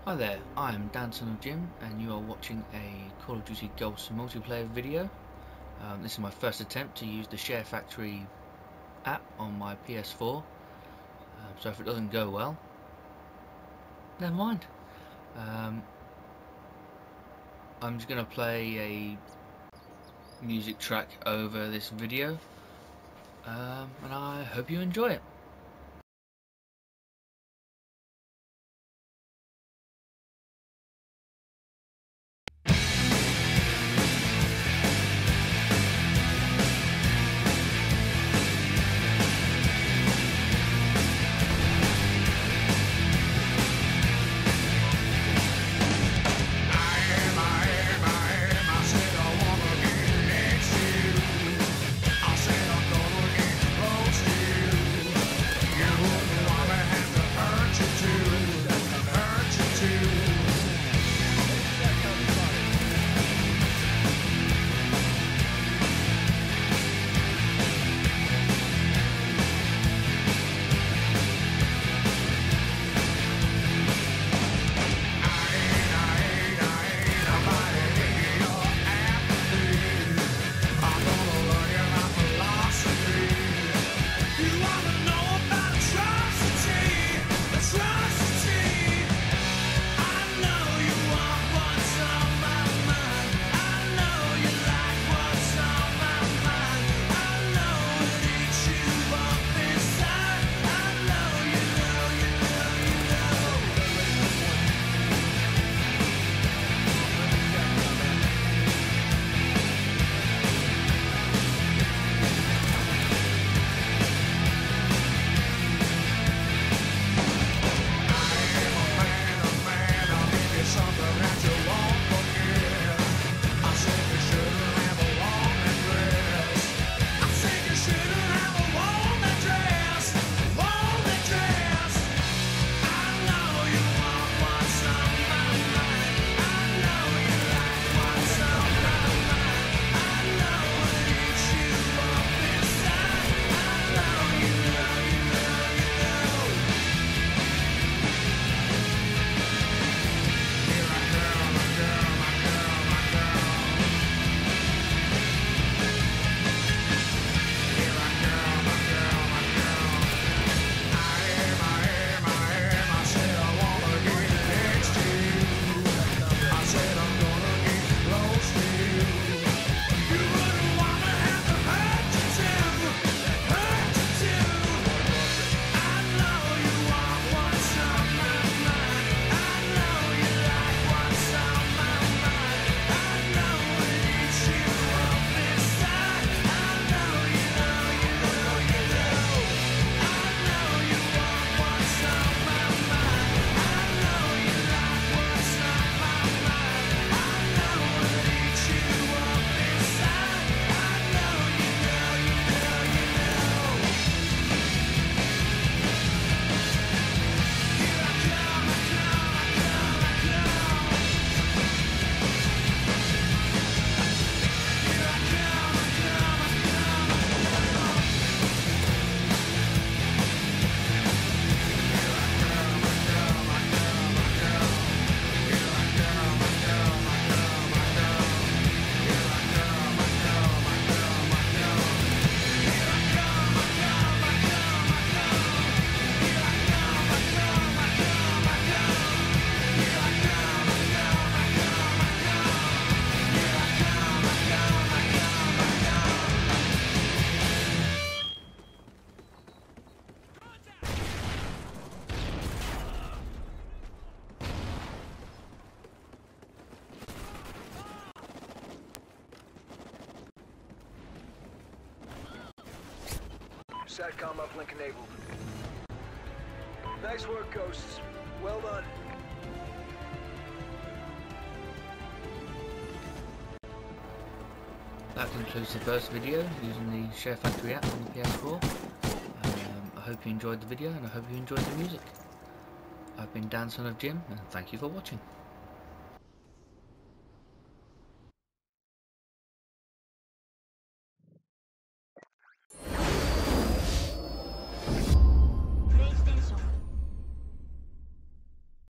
Hi there, I am Dan Son of Jim and you are watching a Call of Duty Ghosts multiplayer video. This is my first attempt to use the SHAREfactory app on my PS4, so if it doesn't go well, never mind. I'm just going to play a music track over this video, and I hope you enjoy it. SATCOM uplink enabled. Nice work, Ghosts. Well done. That concludes the first video using the SHAREfactory app on the PS4. I hope you enjoyed the video and I hope you enjoyed the music. I've been Dan Son of Jim and thank you for watching.